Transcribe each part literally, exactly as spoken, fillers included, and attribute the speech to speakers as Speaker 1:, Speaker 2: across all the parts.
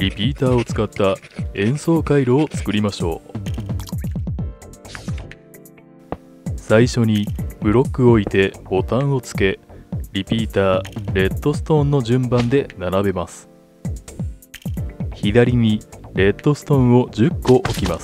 Speaker 1: リピーターを使った演奏回路を作りましょう。最初にブロックを置いてボタンをつけ、リピーター、レッドストーンの順番で並べます。左にレッドストーンをじゅっこ置きます。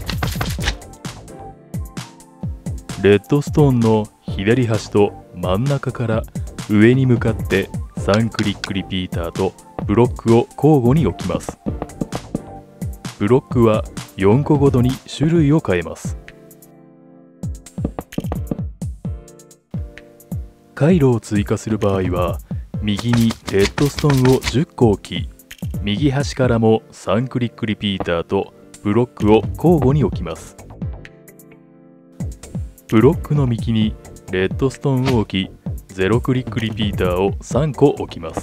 Speaker 1: レッドストーンの左端と真ん中から上に向かってさんクリックリピーターとブロックを交互に置きます。ブロックはよんこごとに種類を変えます。回路を追加する場合は、右にレッドストーンをじゅっこ置き、右端からもさんクリックリピーターとブロックを交互に置きます。ブロックの右にレッドストーンを置き、ゼロクリックリピーターをさんこ置きます。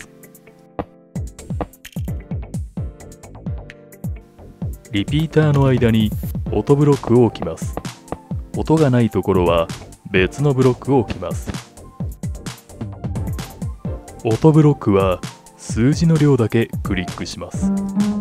Speaker 1: リピーターの間に音ブロックを置きます。音がないところは別のブロックを置きます。音ブロックは数字の量だけクリックします。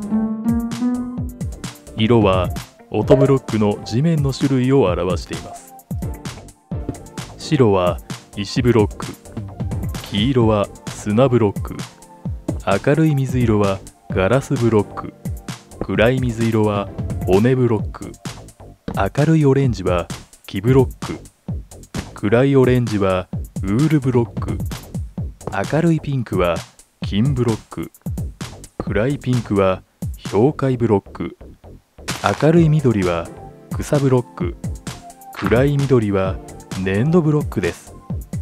Speaker 1: 色は音ブロックの地面の種類を表しています。白は石ブロック、黄色は砂ブロック、明るい水色はガラスブロック、暗い水色は骨ブロック、明るいオレンジは木ブロック、暗いオレンジはウールブロック、明るいピンクは金ブロック、暗いピンクは氷塊ブロック、明るい緑は草ブロック、暗い緑は粘土ブロックです。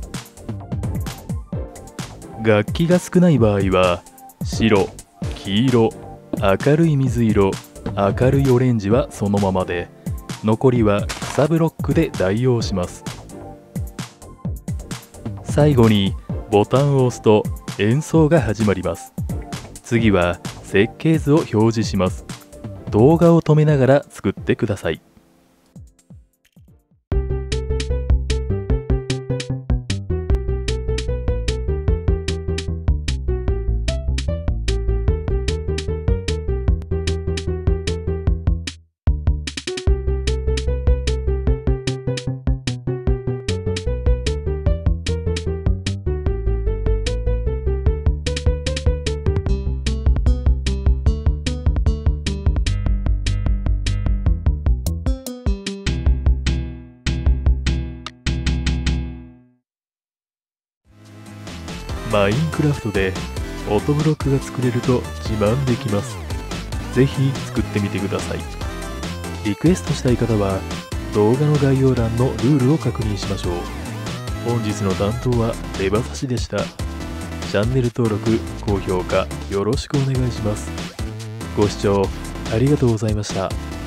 Speaker 1: 楽器が少ない場合は白、黄色、明るい水色、明るいオレンジはそのままで、残りは草ブロックで代用します。最後にボタンを押すと演奏が始まります。次は設計図を表示します。動画を止めながら作ってください。マインクラフトで音ブロックが作れると自慢できます。ぜひ作ってみてください。リクエストしたい方は動画の概要欄のルールを確認しましょう。本日の担当はレバ刺しでした。チャンネル登録、高評価よろしくお願いします。ご視聴ありがとうございました。